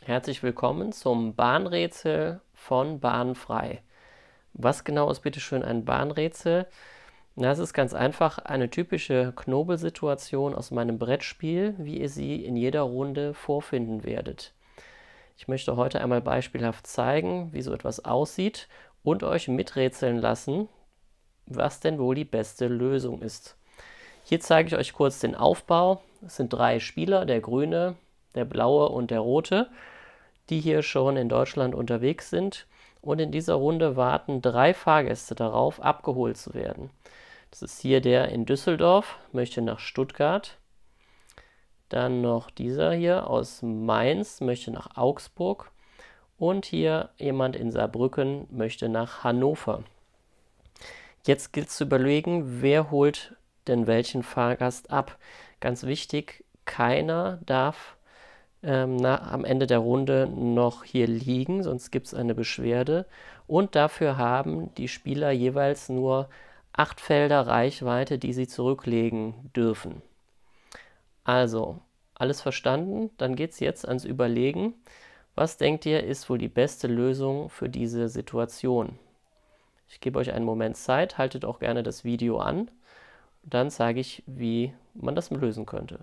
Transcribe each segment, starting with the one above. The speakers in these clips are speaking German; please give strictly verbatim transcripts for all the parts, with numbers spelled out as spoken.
Herzlich willkommen zum Bahnrätsel von Bahnfrei. Was genau ist bitte schön ein Bahnrätsel? Na, es ist ganz einfach eine typische Knobelsituation aus meinem Brettspiel, wie ihr sie in jeder Runde vorfinden werdet. Ich möchte heute einmal beispielhaft zeigen, wie so etwas aussieht und euch miträtseln lassen, was denn wohl die beste Lösung ist. Hier zeige ich euch kurz den Aufbau. Es sind drei Spieler, der Grüne, der Blaue und der Rote, die hier schon in Deutschland unterwegs sind. Und in dieser Runde warten drei Fahrgäste darauf, abgeholt zu werden. Das ist hier der in Düsseldorf, möchte nach Stuttgart. Dann noch dieser hier aus Mainz, möchte nach Augsburg. Und hier jemand in Saarbrücken, möchte nach Hannover. Jetzt gilt es zu überlegen, wer holt denn welchen Fahrgast ab. Ganz wichtig, keiner darf ähm, na, am Ende der Runde noch hier liegen, sonst gibt es eine Beschwerde. Und dafür haben die Spieler jeweils nur acht Felder Reichweite, die sie zurücklegen dürfen. Also, alles verstanden? Dann geht es jetzt ans Überlegen. Was denkt ihr, ist wohl die beste Lösung für diese Situation? Ich gebe euch einen Moment Zeit, haltet auch gerne das Video an. Dann zeige ich, wie man das lösen könnte.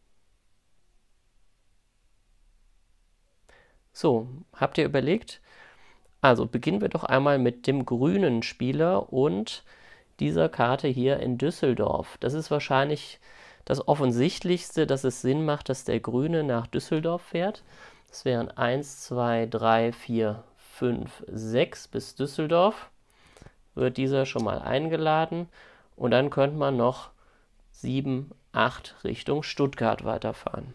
So, habt ihr überlegt? Also beginnen wir doch einmal mit dem grünen Spieler und dieser Karte hier in Düsseldorf. Das ist wahrscheinlich das Offensichtlichste, dass es Sinn macht, dass der Grüne nach Düsseldorf fährt. Das wären eins, zwei, drei, vier, fünf, sechs bis Düsseldorf. Wird dieser schon mal eingeladen. Und dann könnte man noch sieben, acht Richtung Stuttgart weiterfahren.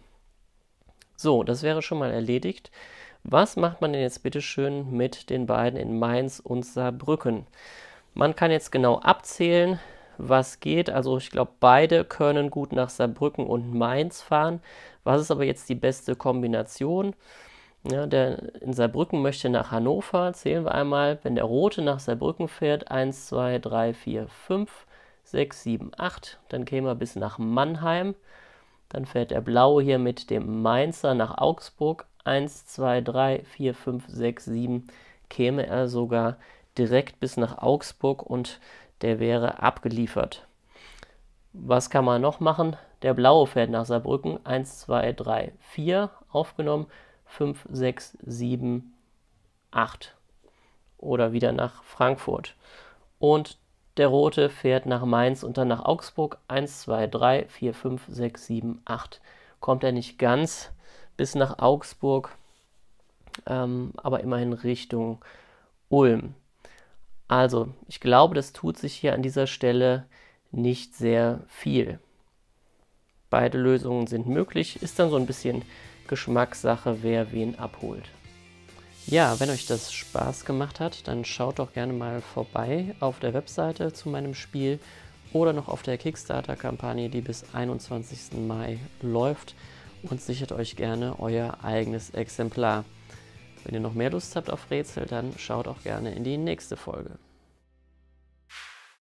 So, das wäre schon mal erledigt. Was macht man denn jetzt bitte schön mit den beiden in Mainz und Saarbrücken? Man kann jetzt genau abzählen, was geht. Also ich glaube, beide können gut nach Saarbrücken und Mainz fahren. Was ist aber jetzt die beste Kombination? Ja, der in Saarbrücken möchte nach Hannover. Zählen wir einmal, wenn der Rote nach Saarbrücken fährt, eins, zwei, drei, vier, fünf, sechs, sieben, acht. Dann kämen wir bis nach Mannheim. Dann fährt der Blaue hier mit dem Mainzer nach Augsburg. eins, zwei, drei, vier, fünf, sechs, sieben. Käme er sogar direkt bis nach Augsburg und der wäre abgeliefert. Was kann man noch machen? Der Blaue fährt nach Saarbrücken. eins, zwei, drei, vier aufgenommen. fünf, sechs, sieben, acht. Oder wieder nach Frankfurt. Und der Rote fährt nach Mainz und dann nach Augsburg. eins, zwei, drei, vier, fünf, sechs, sieben, acht. Kommt er nicht ganz bis nach Augsburg, ähm, aber immerhin Richtung Ulm. Also, ich glaube, das tut sich hier an dieser Stelle nicht sehr viel. Beide Lösungen sind möglich, ist dann so ein bisschen Geschmackssache, wer wen abholt. Ja, wenn euch das Spaß gemacht hat, dann schaut doch gerne mal vorbei auf der Webseite zu meinem Spiel oder noch auf der Kickstarter-Kampagne, die bis einundzwanzigsten Mai läuft, und sichert euch gerne euer eigenes Exemplar. Wenn ihr noch mehr Lust habt auf Rätsel, dann schaut auch gerne in die nächste Folge.